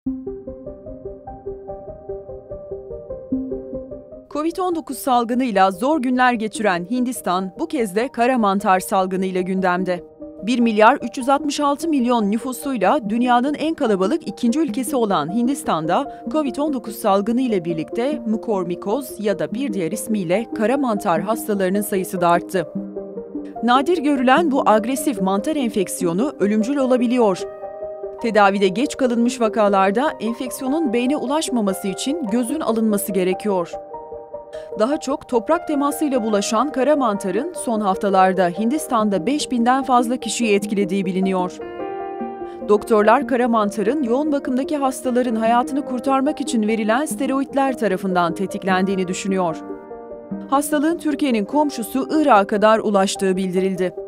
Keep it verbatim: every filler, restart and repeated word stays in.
Covid on dokuz salgınıyla zor günler geçiren Hindistan bu kez de kara mantar salgınıyla gündemde. bir milyar üç yüz altmış altı milyon nüfusuyla dünyanın en kalabalık ikinci ülkesi olan Hindistan'da Covid on dokuz salgını ile birlikte mukormikoz ya da bir diğer ismiyle kara mantar hastalarının sayısı da arttı. Nadir görülen bu agresif mantar enfeksiyonu ölümcül olabiliyor. Tedavide geç kalınmış vakalarda enfeksiyonun beyne ulaşmaması için gözün alınması gerekiyor. Daha çok toprak temasıyla bulaşan kara mantarın son haftalarda Hindistan'da beş binden fazla kişiyi etkilediği biliniyor. Doktorlar kara mantarın yoğun bakımdaki hastaların hayatını kurtarmak için verilen steroidler tarafından tetiklendiğini düşünüyor. Hastalığın Türkiye'nin komşusu Irak'a kadar ulaştığı bildirildi.